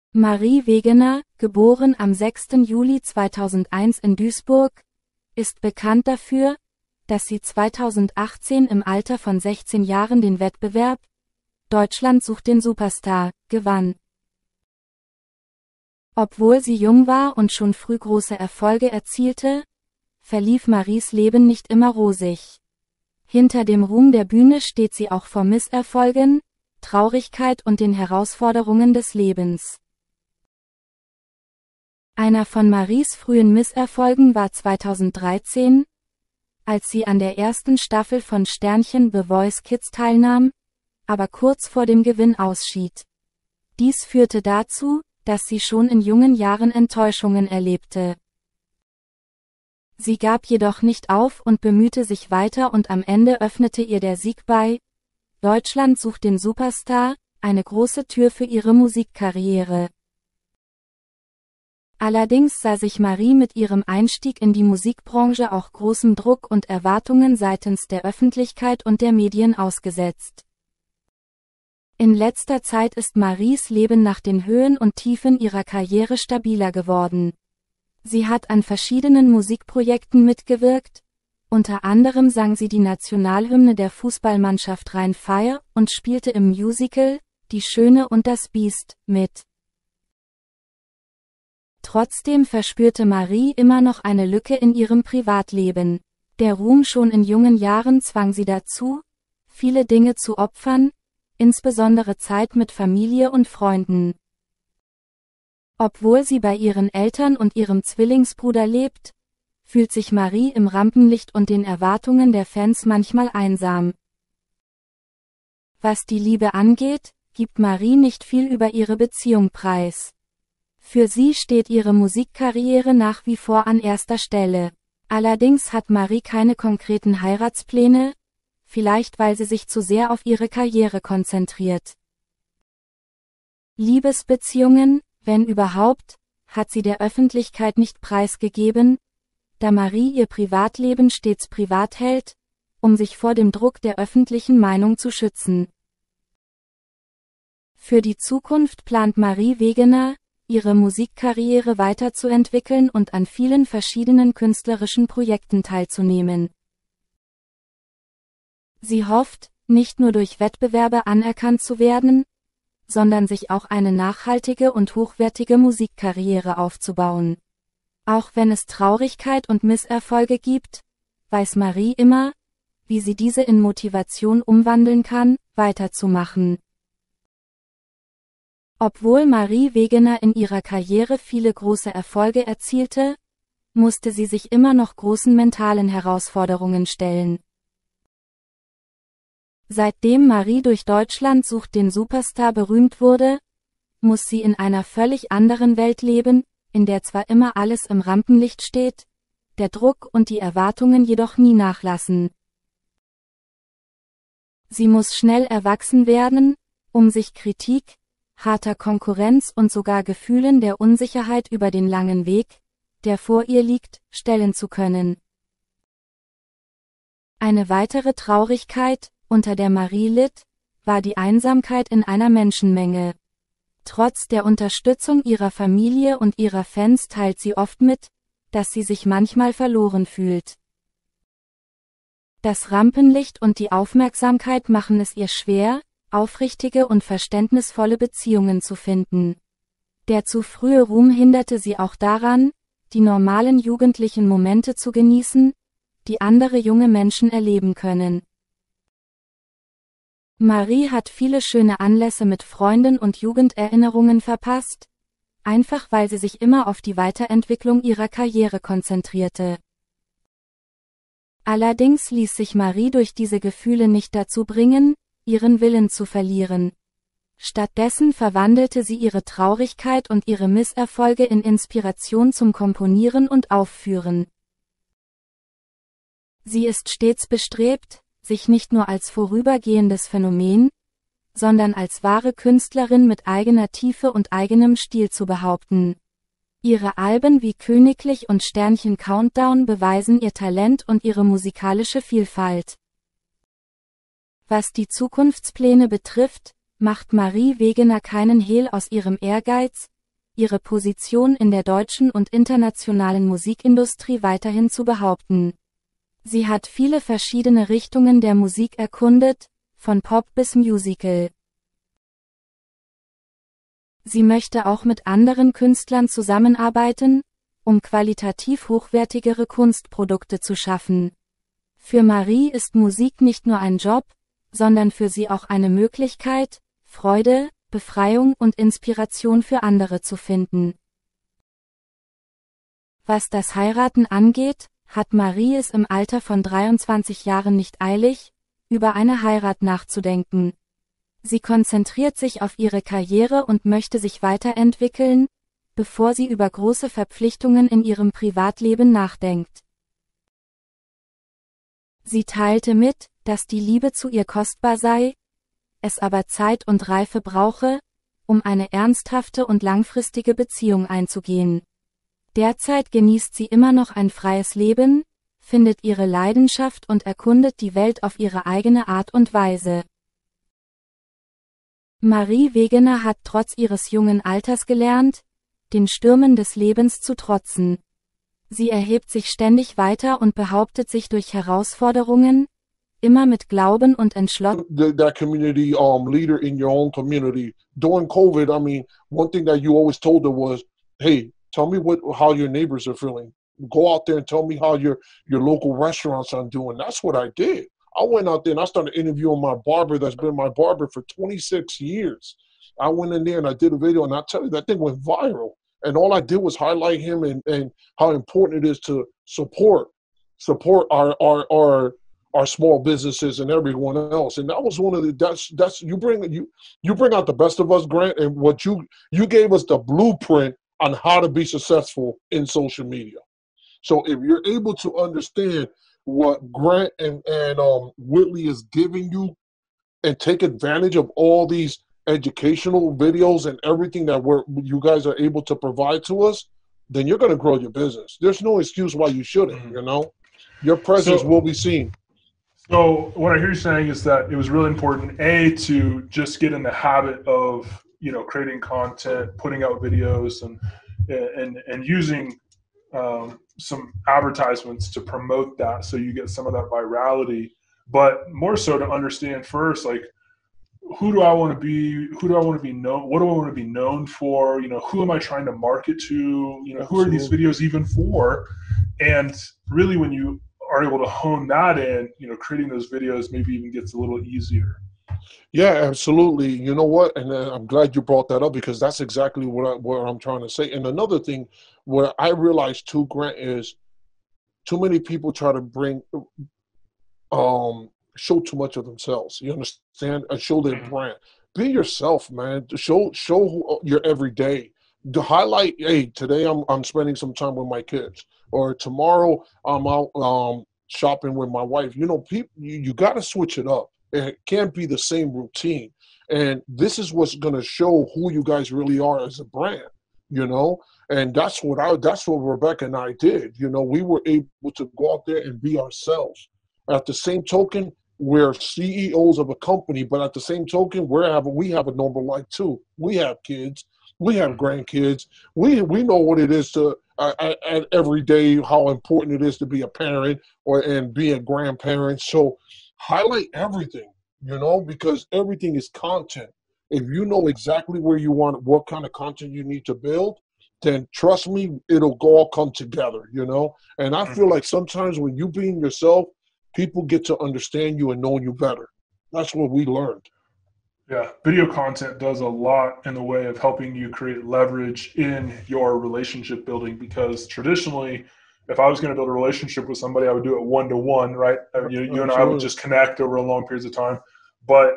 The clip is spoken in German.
Marie Wegener, geboren am 6. Juli 2001 in Duisburg, ist bekannt dafür, dass sie 2018 im Alter von 16 Jahren den Wettbewerb Deutschland sucht den Superstar gewann. Obwohl sie jung war und schon früh große Erfolge erzielte, verlief Maries Leben nicht immer rosig. Hinter dem Ruhm der Bühne steht sie auch vor Misserfolgen, Traurigkeit und den Herausforderungen des Lebens. Einer von Maries frühen Misserfolgen war 2013, als sie an der ersten Staffel von Sternchen The Voice Kids teilnahm, aber kurz vor dem Gewinn ausschied. Dies führte dazu, dass sie schon in jungen Jahren Enttäuschungen erlebte. Sie gab jedoch nicht auf und bemühte sich weiter und am Ende öffnete ihr der Sieg bei Deutschland sucht den Superstar eine große Tür für ihre Musikkarriere. Allerdings sah sich Marie mit ihrem Einstieg in die Musikbranche auch großem Druck und Erwartungen seitens der Öffentlichkeit und der Medien ausgesetzt. In letzter Zeit ist Maries Leben nach den Höhen und Tiefen ihrer Karriere stabiler geworden. Sie hat an verschiedenen Musikprojekten mitgewirkt, unter anderem sang sie die Nationalhymne der Fußballmannschaft Rhein-Fire und spielte im Musical Die Schöne und das Biest mit. Trotzdem verspürte Marie immer noch eine Lücke in ihrem Privatleben. Der Ruhm schon in jungen Jahren zwang sie dazu, viele Dinge zu opfern, insbesondere Zeit mit Familie und Freunden. Obwohl sie bei ihren Eltern und ihrem Zwillingsbruder lebt, fühlt sich Marie im Rampenlicht und den Erwartungen der Fans manchmal einsam. Was die Liebe angeht, gibt Marie nicht viel über ihre Beziehung preis. Für sie steht ihre Musikkarriere nach wie vor an erster Stelle. Allerdings hat Marie keine konkreten Heiratspläne, vielleicht weil sie sich zu sehr auf ihre Karriere konzentriert. Liebesbeziehungen, wenn überhaupt, hat sie der Öffentlichkeit nicht preisgegeben, da Marie ihr Privatleben stets privat hält, um sich vor dem Druck der öffentlichen Meinung zu schützen. Für die Zukunft plant Marie Wegener, ihre Musikkarriere weiterzuentwickeln und an vielen verschiedenen künstlerischen Projekten teilzunehmen. Sie hofft, nicht nur durch Wettbewerbe anerkannt zu werden, sondern sich auch eine nachhaltige und hochwertige Musikkarriere aufzubauen. Auch wenn es Traurigkeit und Misserfolge gibt, weiß Marie immer, wie sie diese in Motivation umwandeln kann, weiterzumachen. Obwohl Marie Wegener in ihrer Karriere viele große Erfolge erzielte, musste sie sich immer noch großen mentalen Herausforderungen stellen. Seitdem Marie durch Deutschland sucht den Superstar berühmt wurde, muss sie in einer völlig anderen Welt leben, in der zwar immer alles im Rampenlicht steht, der Druck und die Erwartungen jedoch nie nachlassen. Sie muss schnell erwachsen werden, um sich Kritik, harter Konkurrenz und sogar Gefühlen der Unsicherheit über den langen Weg, der vor ihr liegt, stellen zu können. Eine weitere Traurigkeit, unter der Marie litt, war die Einsamkeit in einer Menschenmenge. Trotz der Unterstützung ihrer Familie und ihrer Fans teilt sie oft mit, dass sie sich manchmal verloren fühlt. Das Rampenlicht und die Aufmerksamkeit machen es ihr schwer, aufrichtige und verständnisvolle Beziehungen zu finden. Der zu frühe Ruhm hinderte sie auch daran, die normalen jugendlichen Momente zu genießen, die andere junge Menschen erleben können. Marie hat viele schöne Anlässe mit Freunden und Jugenderinnerungen verpasst, einfach weil sie sich immer auf die Weiterentwicklung ihrer Karriere konzentrierte. Allerdings ließ sich Marie durch diese Gefühle nicht dazu bringen, ihren Willen zu verlieren. Stattdessen verwandelte sie ihre Traurigkeit und ihre Misserfolge in Inspiration zum Komponieren und Aufführen. Sie ist stets bestrebt, sich nicht nur als vorübergehendes Phänomen, sondern als wahre Künstlerin mit eigener Tiefe und eigenem Stil zu behaupten. Ihre Alben wie Königlich und Sternchen Countdown beweisen ihr Talent und ihre musikalische Vielfalt. Was die Zukunftspläne betrifft, macht Marie Wegener keinen Hehl aus ihrem Ehrgeiz, ihre Position in der deutschen und internationalen Musikindustrie weiterhin zu behaupten. Sie hat viele verschiedene Richtungen der Musik erkundet, von Pop bis Musical. Sie möchte auch mit anderen Künstlern zusammenarbeiten, um qualitativ hochwertigere Kunstprodukte zu schaffen. Für Marie ist Musik nicht nur ein Job, sondern für sie auch eine Möglichkeit, Freude, Befreiung und Inspiration für andere zu finden. Was das Heiraten angeht, hat Marie es im Alter von 23 Jahren nicht eilig, über eine Heirat nachzudenken. Sie konzentriert sich auf ihre Karriere und möchte sich weiterentwickeln, bevor sie über große Verpflichtungen in ihrem Privatleben nachdenkt. Sie teilte mit, dass die Liebe zu ihr kostbar sei, es aber Zeit und Reife brauche, um eine ernsthafte und langfristige Beziehung einzugehen. Derzeit genießt sie immer noch ein freies Leben, findet ihre Leidenschaft und erkundet die Welt auf ihre eigene Art und Weise. Marie Wegener hat trotz ihres jungen Alters gelernt, den Stürmen des Lebens zu trotzen. Sie erhebt sich ständig weiter und behauptet sich durch Herausforderungen, immer mit Glauben und Entschlossenheit. That community leader in your own community. During COVID, I mean, one thing that you always told her was, hey, tell me how your neighbors are feeling. Go out there and tell me how your local restaurants are doing. That's what I did. I went out there and I started interviewing my barber that's been my barber for 26 years. I went in there and I did a video, and I tell you, that thing went viral. And all I did was highlight him and how important it is to support our small businesses and everyone else. And that was one of the that's you bring out the best of us, Grant, and what you gave us the blueprint on how to be successful in social media. So if you're able to understand what Grant and Whitley is giving you and take advantage of all these educational videos and everything that you guys are able to provide to us, then you're going to grow your business. There's no excuse why you shouldn't, you know? Your presence will be seen. So what I hear you saying is that it was really important, to just get in the habit of, creating content, putting out videos and using some advertisements to promote that, so you get some of that virality, but more so to understand first, like, who do I want to be? Who do I want to be known? What do I want to be known for? Who am I trying to market to? Who are these videos even for? And really, when you are able to hone that in, creating those videos maybe even gets a little easier. Yeah, absolutely. You know what? And I'm glad you brought that up, because that's exactly what I'm trying to say. And another thing where I realized too, Grant, is too many people try to bring show too much of themselves. You understand? And show their brand. Be yourself, man. Show who your everyday. To highlight, hey, today I'm spending some time with my kids, or tomorrow I'm out shopping with my wife. People, you got to switch it up. It can't be the same routine. And this is what's going to show who you guys really are as a brand, And that's what Rebecca and I did. We were able to go out there and be ourselves. At the same token, we're CEOs of a company, but at the same token, we have a normal life too. We have kids. We have grandkids. We know what it is to at every day, how important it is to be a parent and be a grandparent. So highlight everything, because everything is content. If you know exactly where you want, what kind of content you need to build, then trust me, it'll all come together, And I feel like sometimes when you being yourself, people get to understand you and know you better. That's what we learned. Yeah, video content does a lot in the way of helping you create leverage in your relationship building, because traditionally, if I was going to build a relationship with somebody, I would do it one-to-one, right? You and I would just connect over a long periods of time. But